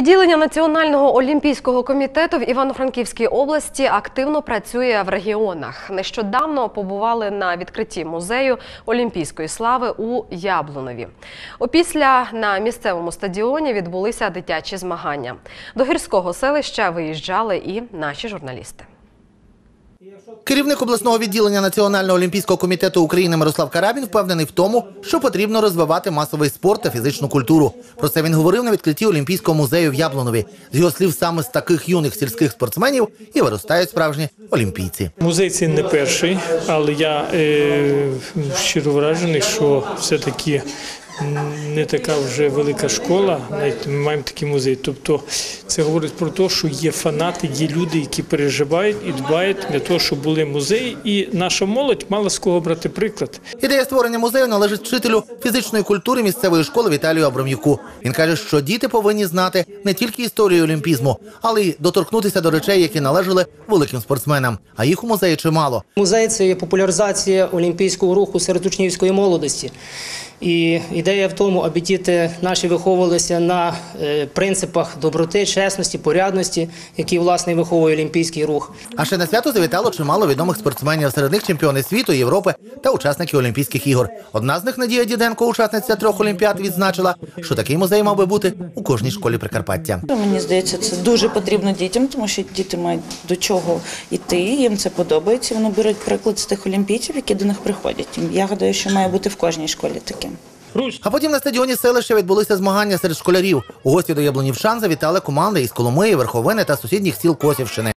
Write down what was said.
Відділення Національного олімпійського комітету в Івано-Франківській області активно працює в регіонах. Нещодавно побували на відкритті музею Олімпійської слави у Яблунові. Опісля на місцевому стадіоні відбулися дитячі змагання. До гірського селища виїжджали і наші журналісти. Керівник обласного відділення Національного олімпійського комітету України Мирослав Карабін впевнений в тому, що потрібно розвивати масовий спорт та фізичну культуру. Про це він говорив на відкритті Олімпійського музею в Яблунові. З його слів, саме з таких юних сільських спортсменів і виростають справжні олімпійці. Музей це не перший, але я щиро вражений, що все-таки не така вже велика школа, навіть ми маємо такий музей. Тобто це говорить про те, що є фанати, є люди, які переживають і дбають для того, щоб були музеї, і наша молодь мала з кого брати приклад. Ідея створення музею належить вчителю фізичної культури місцевої школи Віталію Абрам'юку. Він каже, що діти повинні знати не тільки історію олімпізму, але й доторкнутися до речей, які належали великим спортсменам. А їх у музеї чимало. Музей – це є популяризація олімпійського руху серед учнівської молодості. І ідея в тому, аби діти наші виховувалися на принципах доброти, чесності, порядності, які, власне, виховує олімпійський рух. А ще на свято завітало чимало відомих спортсменів. Серед них чемпіони світу, Європи та учасники Олімпійських ігор. Одна з них, Надія Діденко, учасниця 3 олімпіад, відзначила, що такий музей мав би бути у кожній школі Прикарпаття. Мені здається, це дуже потрібно дітям, тому що діти мають до чого йти, їм це подобається. Вони беруть приклад з тих олімпійців, які до них приходять. Я гадаю, що має бути в кожній школі таким. А потім на стадіоні селища відбулися змагання серед школярів. У гості до яблунівчан завітали команди із Коломиї, Верховини та сусідніх сіл Косівщини.